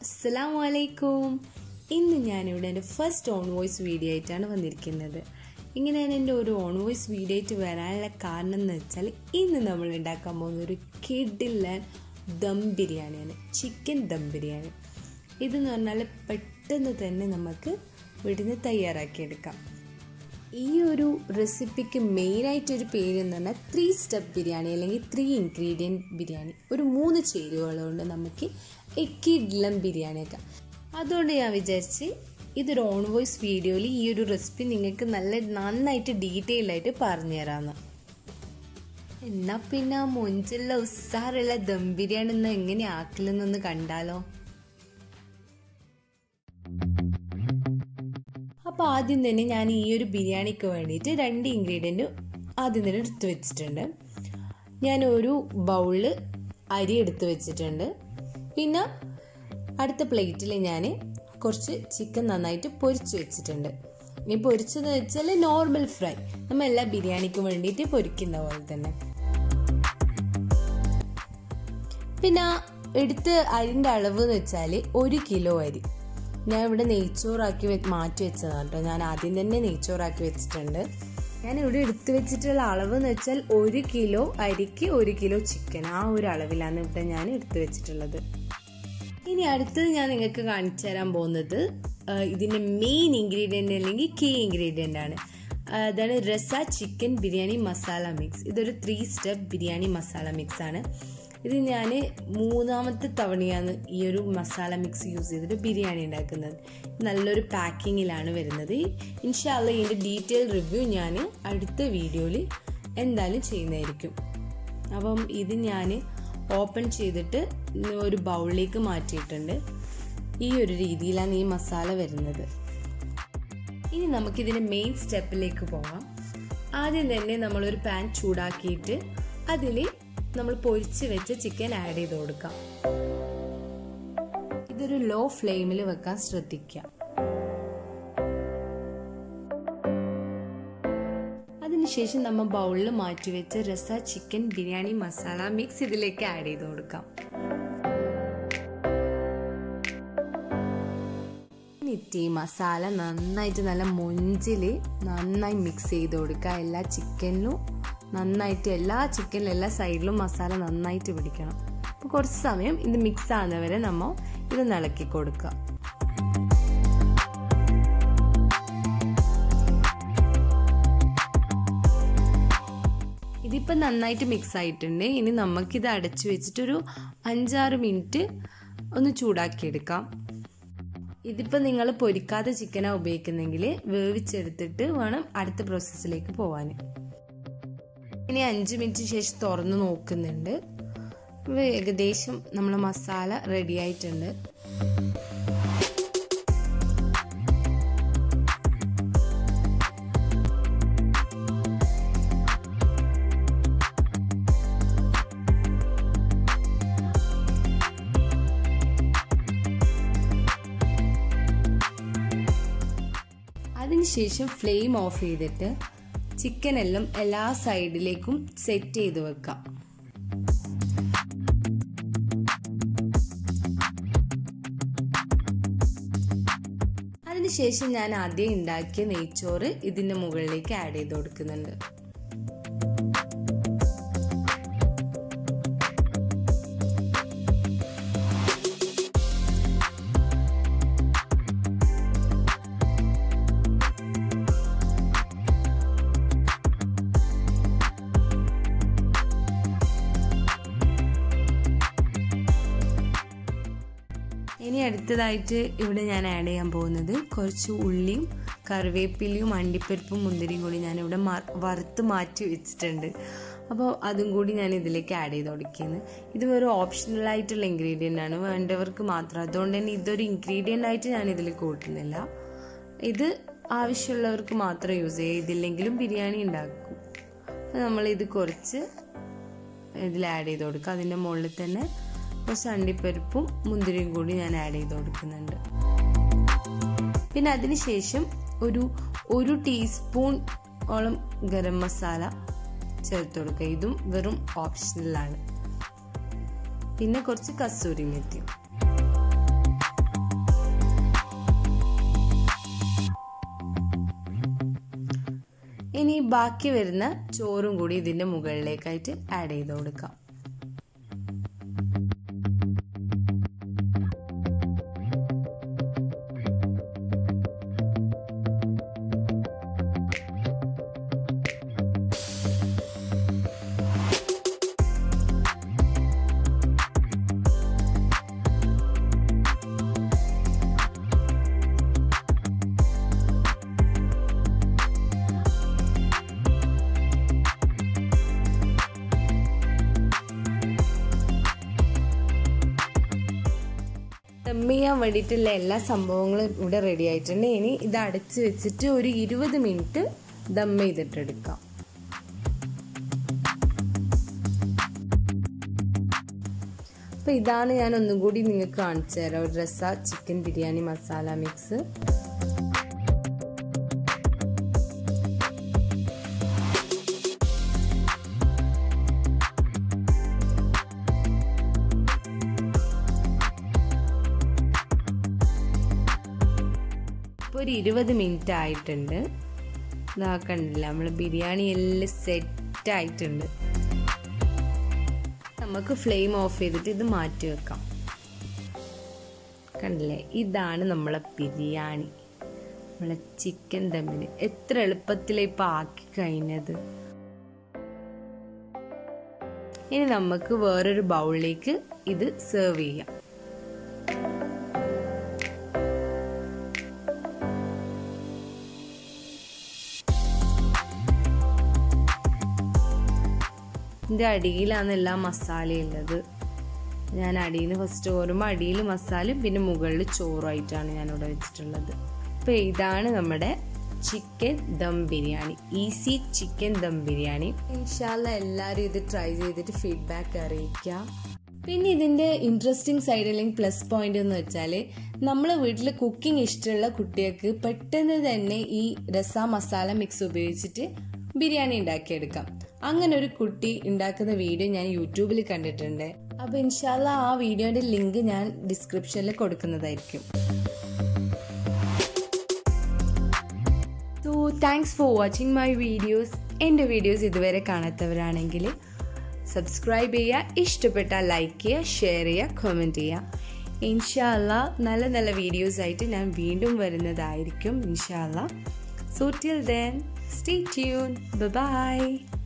അസ്സലാമലൈക്കും. ഇന്ന് ഞാനിവിടെ എൻ്റെ ഫസ്റ്റ് ഓൺ വോയിസ് വീഡിയോ ആയിട്ടാണ് വന്നിരിക്കുന്നത്. ഇങ്ങനെ എൻ്റെ ഒരു ഓൺ വോയിസ് വീഡിയോ ആയിട്ട് വരാനുള്ള കാരണം എന്ന് വെച്ചാൽ ഇന്ന് നമ്മൾ ഉണ്ടാക്കാൻ പോകുന്ന ഒരു കിടിലൻ ദം ബിരിയാണിയാണ്, ചിക്കൻ ദം ബിരിയാണി. ഇതെന്ന് പറഞ്ഞാൽ പെട്ടെന്ന് തന്നെ നമുക്ക് വീട്ടിൽ നിന്ന് തയ്യാറാക്കിയെടുക്കാം. ഈ ഒരു റെസിപ്പിക്ക് മെയിനായിട്ടൊരു പേര് എന്ന് പറഞ്ഞാൽ 3 സ്റ്റെപ്പ് ബിരിയാണി അല്ലെങ്കിൽ 3 ഇൻഗ്രീഡിയൻറ്റ് ബിരിയാണി. ഒരു 3 ചേരുവകൾ കൊണ്ട് നമുക്ക് കിടിലൻ ബിരിയാണിയൊക്കെ. അതുകൊണ്ട് ഞാൻ വിചാരിച്ച് ഇതൊരു ഓൺ വോയിസ് വീഡിയോയിൽ ഈ ഒരു റെസിപ്പി നിങ്ങൾക്ക് നന്നായിട്ട് ഡീറ്റെയിൽ ആയിട്ട് പറഞ്ഞു തരാമെന്ന്. എന്നാൽ പിന്നെ മൊഞ്ചുള്ള ഉസാറുള്ള ദം ബിരിയാണി ഒന്ന് എങ്ങനെ ആക്കലെന്നൊന്ന് കണ്ടാലോ. അപ്പോൾ ആദ്യം തന്നെ ഞാൻ ഈ ഒരു ബിരിയാണിക്ക് വേണ്ടിയിട്ട് 2 ഇൻഗ്രീഡിയൻറ്റ് ആദ്യം തന്നെ എടുത്തു വെച്ചിട്ടുണ്ട്. ഞാൻ ഒരു ബൗള് അരി എടുത്തു വെച്ചിട്ടുണ്ട്. പിന്നെ അടുത്ത പ്ലേറ്റിൽ ഞാൻ കുറച്ച് ചിക്കൻ നന്നായിട്ട് പൊരിച്ച് വെച്ചിട്ടുണ്ട്. ഈ പൊരിച്ചെന്ന് വെച്ചാൽ നോർമൽ ഫ്രൈ, നമ്മൾ എല്ലാ ബിരിയാണിക്കും വേണ്ടിയിട്ട് പൊരിക്കുന്ന പോലെ തന്നെ. പിന്നെ എടുത്ത അരിൻ്റെ അളവ് എന്ന് വെച്ചാൽ 1 കിലോ അരി. ഞാൻ ഇവിടെ നെയ്ച്ചോറാക്കി മാറ്റി വെച്ചതാണ് കേട്ടോ. ഞാൻ ആദ്യം തന്നെ നെയ്ച്ചോറാക്കി വെച്ചിട്ടുണ്ട്. ഞാൻ ഇവിടെ എടുത്തു വെച്ചിട്ടുള്ള അളവ് എന്ന് വെച്ചാൽ 1 കിലോ അരിക്ക് 1 കിലോ ചിക്കൻ, ആ ഒരു അളവിലാണ് ഇവിടെ ഞാൻ എടുത്തു വെച്ചിട്ടുള്ളത്. ഇനി അടുത്തത് ഞാൻ നിങ്ങൾക്ക് കാണിച്ചു തരാൻ പോകുന്നത് ഇതിൻ്റെ മെയിൻ ഇൻഗ്രീഡിയൻ്റ് അല്ലെങ്കിൽ കീ ഇൻഗ്രീഡിയൻ്റ് ആണ്. അതാണ് രസ ചിക്കൻ ബിരിയാണി മസാല മിക്സ്. ഇതൊരു 3 സ്റ്റെപ്പ് ബിരിയാണി മസാല മിക്സ് ആണ്. ഇത് ഞാൻ 3ാമത്തെ തവണയാണ് ഈ ഒരു മസാല മിക്സ് യൂസ് ചെയ്തിട്ട് ബിരിയാണി ഉണ്ടാക്കുന്നത്. നല്ലൊരു പാക്കിങ്ങിലാണ് വരുന്നത്. ഇൻഷാ അല്ലാഹ് ഇതിൻ്റെ ഡീറ്റെയിൽ റിവ്യൂ ഞാൻ അടുത്ത വീഡിയോയിൽ എന്തായാലും ചെയ്യുന്നതായിരിക്കും. അപ്പം ഇത് ഞാൻ ഓപ്പൺ ചെയ്തിട്ട് ഒരു ബൗളിലേക്ക് മാറ്റിയിട്ടുണ്ട്. ഈ ഒരു രീതിയിലാണ് ഈ മസാല വരുന്നത്. ഇനി നമുക്കിതിൻ്റെ മെയിൻ സ്റ്റെപ്പിലേക്ക് പോകാം. ആദ്യം തന്നെ നമ്മളൊരു പാൻ ചൂടാക്കിയിട്ട് അതിൽ നമ്മൾ പൊരിച്ച് വെച്ച ചിക്കൻ ആഡ് ചെയ്ത് കൊടുക്കാം. ഇതൊരു ലോ ഫ്ലെയിമിൽ വെക്കാൻ ശ്രദ്ധിക്കുക. അതിനുശേഷം നമ്മൾ ബൗളിൽ മാറ്റിവെച്ച രസ ചിക്കൻ ബിരിയാണി മസാല മിക്സ് ഇതിലേക്ക് ആഡ് ചെയ്ത് കൊടുക്കാം. ഈ മസാല നന്നായിട്ട് നല്ല മൊഞ്ചിൽ നന്നായി മിക്സ് ചെയ്ത് കൊടുക്കുക. എല്ലാ ചിക്കനിലും നന്നായിട്ട് എല്ലാ സൈഡിലും മസാല നന്നായിട്ട് പിടിക്കണം. അപ്പോൾ കുറച്ച് സമയം ഇത് മിക്സ് ആകുന്നവരെ നമ്മൾ ഇത് ഇളക്കി കൊടുക്കുക. ഇതിപ്പോൾ നന്നായിട്ട് മിക്സ് ആയിട്ടുണ്ട്. ഇനി നമുക്കിത് അടച്ചു വെച്ചിട്ടൊരു 5-6 മിനിറ്റ് ഒന്ന് ചൂടാക്കിയെടുക്കാം. ഇതിപ്പോൾ നിങ്ങൾ പൊരിക്കാത്ത ചിക്കനാണ് ഉപയോഗിക്കുന്നെങ്കിൽ വേവിച്ചെടുത്തിട്ട് വേണം അടുത്ത പ്രോസസ്സിലേക്ക് പോകാൻ. ഇനി 5 മിനിറ്റ് ശേഷം തുറന്ന് നോക്കുന്നുണ്ട്. ഏകദേശം നമ്മൾ മസാല റെഡി ആയിട്ടുണ്ട്. അതിനുശേഷം ഫ്ലെയിം ഓഫ് ചെയ്തിട്ട് ചിക്കൻ എല്ലാം എല്ലാ സൈഡിലേക്കും സെറ്റ് ചെയ്ത് വെക്കാം. അതിനുശേഷം ഞാൻ ആദ്യം ഉണ്ടാക്കിയ നെയ്ച്ചോറ് ഇതിന്റെ മുകളിലേക്ക് ആഡ് ചെയ്ത് കൊടുക്കുന്നുണ്ട്. ഇനി അടുത്തതായിട്ട് ഇവിടെ ഞാൻ ആഡ് ചെയ്യാൻ പോകുന്നത് കുറച്ച് ഉള്ളിയും കറിവേപ്പിലയും അണ്ടിപ്പരിപ്പും മുന്തിരിയും കൂടി ഞാനിവിടെ വറുത്ത് മാറ്റി വെച്ചിട്ടുണ്ട്. അപ്പോൾ അതും കൂടി ഞാൻ ഇതിലേക്ക് ആഡ് ചെയ്ത് കൊടുക്കുന്നത്. ഇത് ഒരു ഓപ്ഷണൽ ആയിട്ടുള്ള ഇൻഗ്രീഡിയൻ്റ് ആണ്, വേണ്ടവർക്ക് മാത്രം. അതുകൊണ്ട് തന്നെ ഇതൊരു ഇൻഗ്രീഡിയൻ്റ് ആയിട്ട് ഞാൻ ഇതിൽ കൂട്ടുന്നില്ല. ഇത് ആവശ്യമുള്ളവർക്ക് മാത്രം യൂസ് ചെയ്യുക. ഇതില്ലെങ്കിലും ബിരിയാണി ഉണ്ടാക്കും. അപ്പോൾ നമ്മളിത് കുറച്ച് ഇതിൽ ആഡ് ചെയ്ത് കൊടുക്കുക. അതിൻ്റെ മുകളിൽ തന്നെ കുറച്ച് അണ്ടിപ്പരിപ്പും മുന്തിരിയും കൂടി ഞാൻ ആഡ് ചെയ്ത് കൊടുക്കുന്നുണ്ട്. പിന്നെ അതിനുശേഷം ഒരു ടീസ്പൂൺ ഓളം ഗരം മസാല ചേർത്ത് കൊടുക്കുക. ഇതും വെറും ഓപ്ഷണലാണ്. പിന്നെ കുറച്ച് കസൂരി മെത്തി. ഇനി ബാക്കി വരുന്ന ചോറും കൂടി ഇതിന്റെ മുകളിലേക്കായിട്ട് ആഡ് ചെയ്ത് കൊടുക്കാം. ദം ചെയ്യാൻ വേണ്ടിയിട്ടുള്ള എല്ലാ സംഭവങ്ങളും ഇവിടെ റെഡി ആയിട്ടുണ്ട്. ഇനി ഇത് അടച്ച് വെച്ചിട്ട് ഒരു 20 മിനിറ്റ് ദം ചെയ്തിട്ടെടുക്കാം. അപ്പോൾ ഇതാണ് ഞാൻ ഒന്നും കൂടി നിങ്ങൾക്ക് കാണിച്ചു തരാം. ഒരു രസ ചിക്കൻ ബിരിയാണി മസാല മിക്സ്. ഒരു 20 മിനിറ്റ് ആയിട്ടുണ്ട്. ഇതാക്കണ്ടില്ല, നമ്മൾ ബിരിയാണി എല്ലാം സെറ്റ് ആയിട്ടുണ്ട്. നമുക്ക് ഫ്ലെയിം ഓഫ് ചെയ്തിട്ട് ഇത് മാറ്റി വെക്കാം. കണ്ടില്ലേ, ഇതാണ് നമ്മളെ ബിരിയാണി, നമ്മളെ ചിക്കൻ ദമ്മിന്. എത്ര എളുപ്പത്തിലാണ് ഇപ്പം ആക്കി കഴിഞ്ഞത്. ഇനി നമുക്ക് വേറൊരു ബൗളിലേക്ക് ഇത് സെർവ് ചെയ്യാം. ഇതിൻ്റെ അടിയിലാണ് എല്ലാ മസാലയും ഉള്ളത്. ഞാൻ അടിയിൽ നിന്ന് ഫസ്റ്റ് കോരുമ്പോൾ അടിയിൽ മസാലയും പിന്നെ മുകളിൽ ചോറുമായിട്ടാണ് ഞാനിവിടെ വെച്ചിട്ടുള്ളത്. അപ്പോൾ ഇതാണ് നമ്മുടെ chicken dum biryani, easy chicken dum biryani. ഇൻഷാല്ലാ എല്ലാവരും ഇത് ട്രൈ ചെയ്തിട്ട് ഫീഡ്ബാക്ക് അറിയിക്കുക. പിന്നെ ഇതിൻ്റെ ഇൻട്രസ്റ്റിംഗ് സൈഡ് അല്ലെങ്കിൽ പ്ലസ് പോയിന്റ് എന്ന് വെച്ചാൽ നമ്മളെ വീട്ടിൽ കുക്കിംഗ് ഇഷ്ടമുള്ള കുട്ടികൾക്ക് പെട്ടെന്ന് തന്നെ ഈ രസ മസാല മിക്സ് ഉപയോഗിച്ചിട്ട് ബിരിയാണി ഉണ്ടാക്കിയെടുക്കാം. അങ്ങനെ ഒരു കുട്ടി ഉണ്ടാക്കുന്ന വീഡിയോ ഞാൻ യൂട്യൂബിൽ കണ്ടിട്ടുണ്ട്. അപ്പോൾ ഇൻഷാല്ലാ ആ വീഡിയോയുടെ ലിങ്ക് ഞാൻ ഡിസ്ക്രിപ്ഷനിൽ കൊടുക്കുന്നതായിരിക്കും. So thanks for watching my videos. എൻ്റെ വീഡിയോസ് ഇതുവരെ കാണാത്തവരാണെങ്കിൽ സബ്സ്ക്രൈബ് ചെയ്യുക, ഇഷ്ടപ്പെട്ടാൽ ലൈക്ക് ചെയ്യുക, ഷെയർ ചെയ്യുക, കമൻറ്റ് ചെയ്യുക. ഇൻഷാല്ലാ നല്ല നല്ല വീഡിയോസ് ആയിട്ട് ഞാൻ വീണ്ടും വരുന്നതായിരിക്കും ഇൻഷാല്ലാ. So till then, stay tuned. Bye-bye.